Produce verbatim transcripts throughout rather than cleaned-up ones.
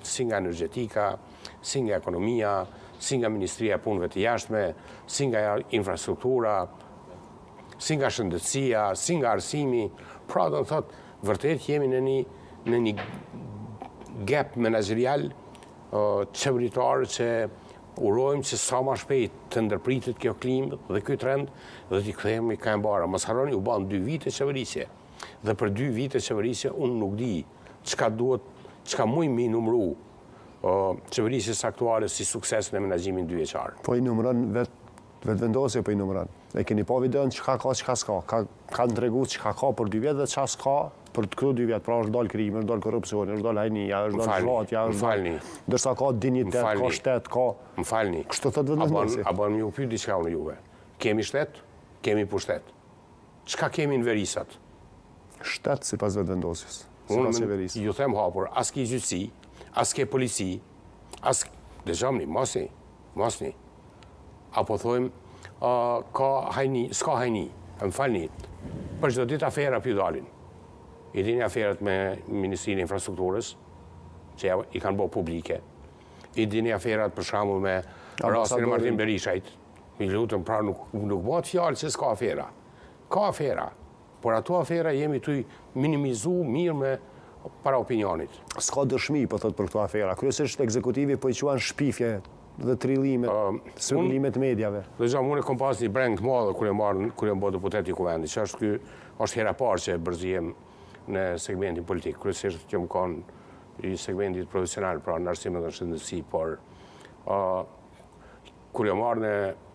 si nga energjetika, si nga ekonomia, si nga Ministria e Punëve të Jashtme, si nga infrastruktura, si nga shëndetësia, si nga arsimi. Pra do të thotë, vërtet jemi në një në një gap menaxherial qeveritar që urojmë që sa më shpejt të ndërpritet kjo klimë dhe ky trend dhe t'i kthehemi ka e mbara. Mos harroni, u ban dy vite qeverisje. Dhe për dy vite qeverisje unë nuk di çka duhet, çka mund mi numëru qeverisjes aktuale si sukses në menaxhimin dyveçar. Po i numëron vetë vetëvendosje, po i numëron. E keni pa videon çka ka, çka s'ka. Ka kanë treguar çka ka për dy vjet dhe çka s'ka për të këto dy vjet. Pra është dal krimi, është dal korrupsioni, është dal hajnia, është dal zhvatja, është falni. Ndërsa ka dinjitet, ka shtet, ka. M'falni. Kështu thotë vetëvendosje. A bën ju pyet diçka unë juve. Kemi shtet, kemi pushtet. Çka kemi në verisat? Shtet sipas vetëvendosjes. Sipas qeverisë. Ju them hapur, as ke gjyqësi, as ke polici, as dëgjoni, mosni, mosni. Apo thojmë, uh, ka hajni, s'ka hajni, më falni, për çdo ditë afera pju dalin. I dini aferat me Ministrinë e Infrastrukturës, që i kanë bërë publike. I dini aferat për shembull me rastin e Martin Berishajt. Mi lutem, pra nuk, nuk bëhet fjalë se s'ka afera. Ka afera, por ato afera jemi tu minimizu mirë me para opinionit. S'ka dëshmi, po thot për këto afera. Kryesisht ekzekutivi po i quan shpifje dhe trillimet, uh, spekulimet medjave. Dhe gjam, unë e kom pas një breng të madhe kur e marrë, kur e më bërë deputet i kuvendit, që është ky, është hera parë që e bërzijem në segmentin politik. Kryesisht që më kanë i segmentit profesional, pra në arsimet dhe në shëndetësi, por uh, kur e marrë në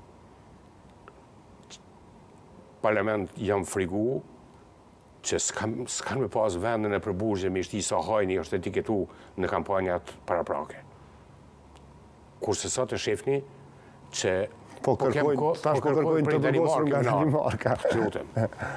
parlament jam frigu që s'kan me pas vendin e përburgje me ishti sa hajni është etiketu në kampanjat paraprake. Kurse sot e shefni që po kërkojnë, tash po kërkojnë të përbosur nga Danimarka. Lutem.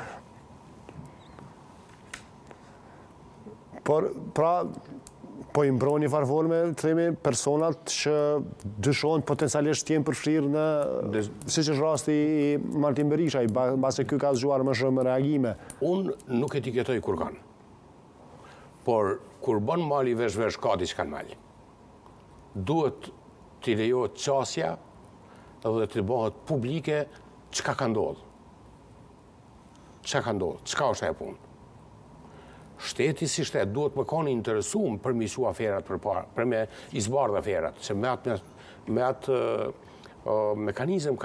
Por, pra, po i mbroni farforme, themi, personat që dyshohen potencialisht jenë përfshirë në, si që është rasti i Martin Berishaj, base ky ka zgjuar më shumë reagime. Unë nuk etiketoj kur kanë. Por, kur bën mali vesh-vesh, ka diçka në mali. Duhet t'i lejohet qasja dhe t'i bëhet publike çka ka ndodhur. Çka ka ndodhur, çka është ajo punë. Shteti si shtet duhet më kanë interesuar për misu aferat për para, për me izbardh aferat, se me atë me atë uh, uh, mekanizëm